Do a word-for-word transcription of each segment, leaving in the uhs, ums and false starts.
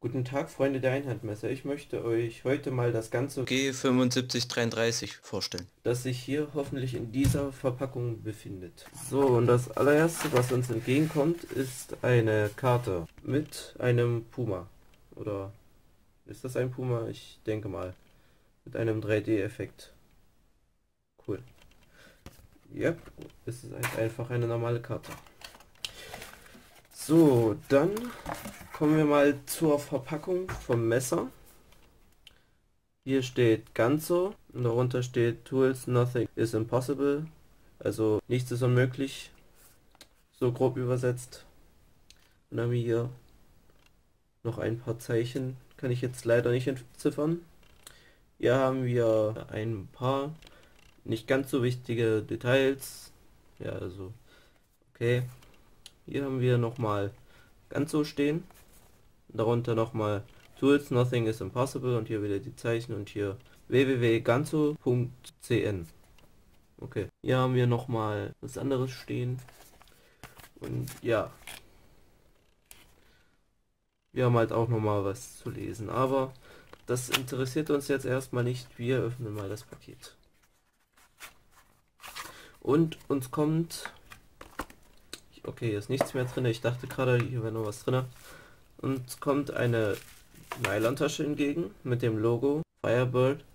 Guten Tag, Freunde der Einhandmesser. Ich möchte euch heute mal das Ganze, G fünfundsiebzig dreiunddreißig vorstellen. das sich hier hoffentlich in dieser Verpackung befindet. So, und das allererste, was uns entgegenkommt, ist eine Karte mit einem Puma. Oder ist das ein Puma? Ich denke mal. Mit einem drei D-Effekt. Cool. Ja, es ist halt einfach eine normale Karte. So, dann kommen wir mal zur Verpackung vom Messer. Hier steht Ganzo und darunter steht Tools, nothing is impossible. Also nichts ist unmöglich, so grob übersetzt. Und dann haben wir hier noch ein paar Zeichen, kann ich jetzt leider nicht entziffern. Hier haben wir ein paar nicht ganz so wichtige Details. Ja, also okay. Hier haben wir nochmal Ganzo stehen. Darunter nochmal Tools, nothing is impossible und hier wieder die Zeichen und hier w w w punkt ganzo punkt c n. Okay, hier haben wir nochmal was anderes stehen. Und ja, wir haben halt auch nochmal was zu lesen, aber das interessiert uns jetzt erstmal nicht. Wir öffnen mal das Paket. Und uns kommt... Okay, hier ist nichts mehr drin. Ich dachte gerade, hier wäre noch was drin. Uns kommt eine Nylontasche entgegen mit dem Logo Firebird.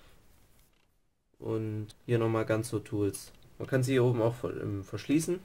Und hier nochmal Ganzo Tools. Man kann sie hier oben auch verschließen.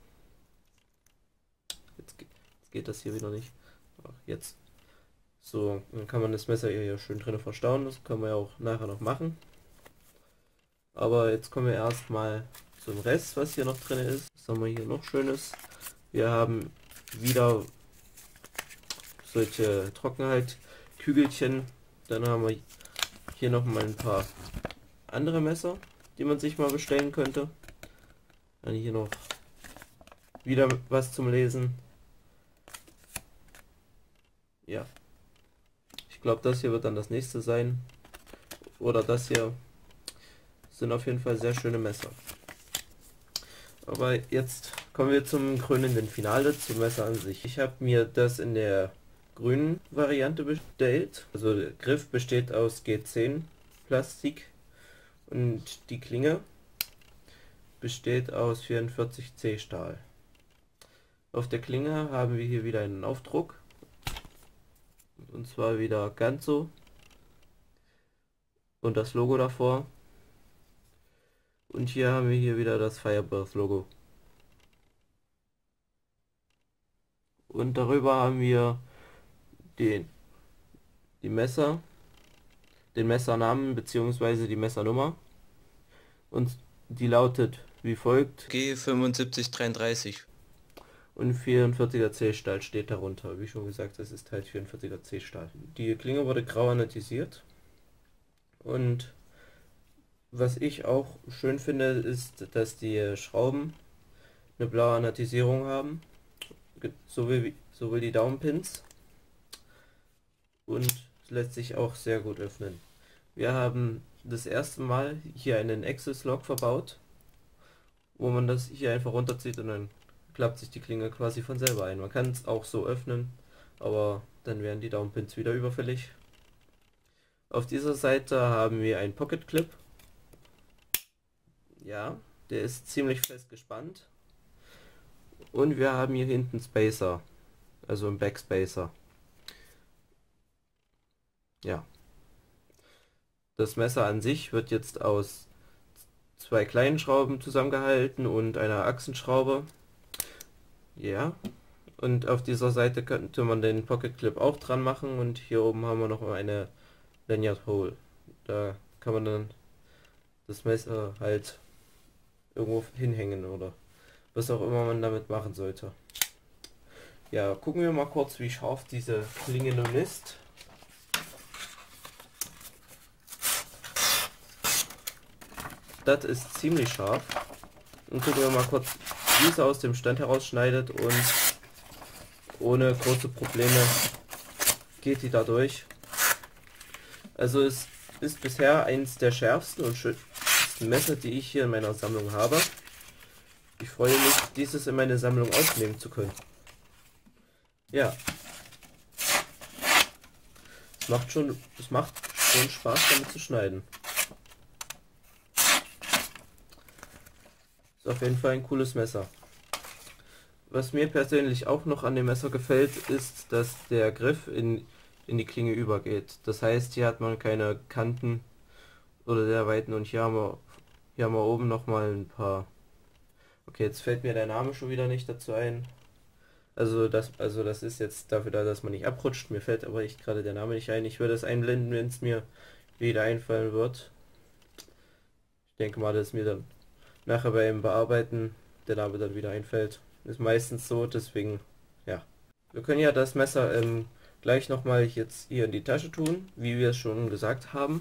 Jetzt, jetzt geht das hier wieder nicht. Ach, jetzt. So, dann kann man das Messer hier schön drin verstauen. Das können wir ja auch nachher noch machen. Aber jetzt kommen wir erstmal zum Rest, was hier noch drin ist. Was haben wir hier noch Schönes? Wir haben wieder solche Trockenheit-Kügelchen. Dann haben wir hier noch mal ein paar andere Messer, die man sich mal bestellen könnte. Dann hier noch wieder was zum Lesen. Ja. Ich glaube, das hier wird dann das nächste sein. Oder das hier. Sind auf jeden Fall sehr schöne Messer. Aber jetzt kommen wir zum krönenden Finale, zum Messer an sich. Ich habe mir das in der grünen Variante bestellt. Also der Griff besteht aus G zehn Plastik und die Klinge besteht aus vierundvierzig C Stahl. Auf der Klinge haben wir hier wieder einen Aufdruck. Und zwar wieder Ganzo. Und das Logo davor. Und hier haben wir hier wieder das Firebird Logo. Und darüber haben wir den, die Messer, den Messernamen bzw. die Messernummer. Und die lautet wie folgt: G fünfundsiebzig dreiunddreißig. Und vierundvierziger C Stahl steht darunter. Wie schon gesagt, das ist halt vierundvierziger C Stahl. Die Klinge wurde grau anodisiert. Und was ich auch schön finde, ist, dass die Schrauben eine blaue Anatisierung haben, sowohl, sowohl die Daumenpins, und es lässt sich auch sehr gut öffnen. Wir haben das erste Mal hier einen Access-Lock verbaut, wo man das hier einfach runterzieht und dann klappt sich die Klinge quasi von selber ein. Man kann es auch so öffnen, aber dann wären die Daumenpins wieder überfällig. Auf dieser Seite haben wir einen Pocket Clip. Ja, der ist ziemlich fest gespannt. Und wir haben hier hinten Spacer, also ein Backspacer. Ja. Das Messer an sich wird jetzt aus zwei kleinen Schrauben zusammengehalten und einer Achsenschraube. Ja. Und auf dieser Seite könnte man den Pocket Clip auch dran machen und hier oben haben wir noch eine Lanyard Hole. Da kann man dann das Messer halt irgendwo hinhängen oder was auch immer man damit machen sollte. Ja, gucken wir mal kurz, wie scharf diese Klinge nun ist. Das ist ziemlich scharf. Und gucken wir mal kurz, wie es aus dem Stand herausschneidet, und ohne große Probleme geht die da durch. Also es ist bisher eins der schärfsten und schönsten Messer, die ich hier in meiner Sammlung habe. Ich freue mich, dieses in meine Sammlung aufnehmen zu können. Ja. Es macht schon, es macht schon Spaß damit zu schneiden. Ist auf jeden Fall ein cooles Messer. Was mir persönlich auch noch an dem Messer gefällt, ist, dass der Griff in, in die Klinge übergeht. Das heißt, hier hat man keine Kanten oder sehr weiten und hier haben wir, hier haben wir oben nochmal ein paar. Okay, jetzt fällt mir der Name schon wieder nicht dazu ein. Also das, also das ist jetzt dafür da, dass man nicht abrutscht. Mir fällt aber echt gerade der Name nicht ein. Ich würde es einblenden, wenn es mir wieder einfallen wird. Ich denke mal, dass mir dann nachher beim Bearbeiten der Name dann wieder einfällt. Ist meistens so, deswegen, ja. Wir können ja das Messer ähm, gleich nochmal jetzt hier in die Tasche tun, wie wir es schon gesagt haben.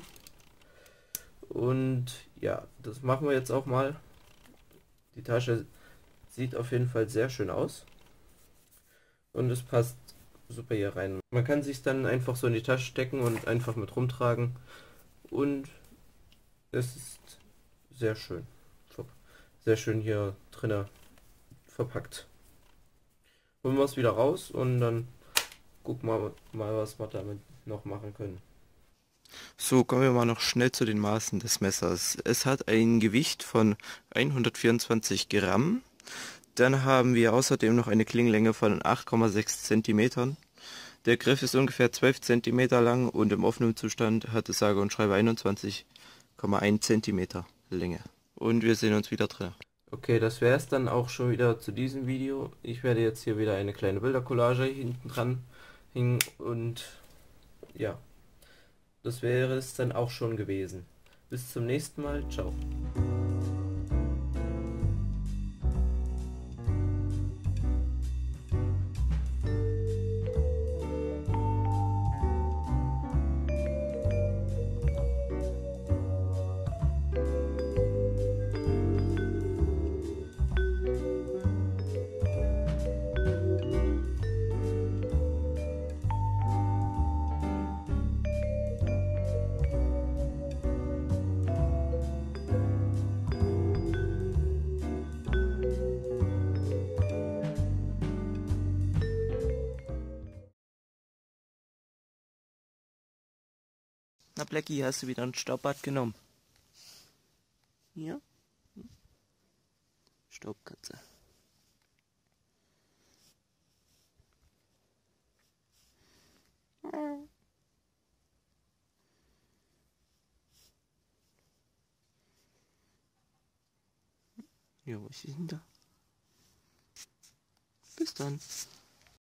Und ja, das machen wir jetzt auch mal. Die Tasche sieht auf jeden Fall sehr schön aus. Und es passt super hier rein. Man kann sich dann einfach so in die Tasche stecken und einfach mit rumtragen. Und es ist sehr schön. Sehr schön hier drinnen verpackt. Holen wir es wieder raus und dann gucken wir mal, was wir damit noch machen können. So, kommen wir mal noch schnell zu den Maßen des Messers. Es hat ein Gewicht von hundertvierundzwanzig Gramm. Dann haben wir außerdem noch eine Klingenlänge von acht Komma sechs Zentimetern. Der Griff ist ungefähr zwölf Zentimeter lang und im offenen Zustand hat es sage und schreibe einundzwanzig Komma eins Zentimeter Länge. Und wir sehen uns wieder drin. Okay, das wäre es dann auch schon wieder zu diesem Video. Ich werde jetzt hier wieder eine kleine Bildercollage hinten dran hängen und ja, das wäre es dann auch schon gewesen. Bis zum nächsten Mal, ciao. Na Blackie, hast du wieder ein Staubbad genommen? Ja? Staubkatze. Ja, was ist denn da? Bis dann.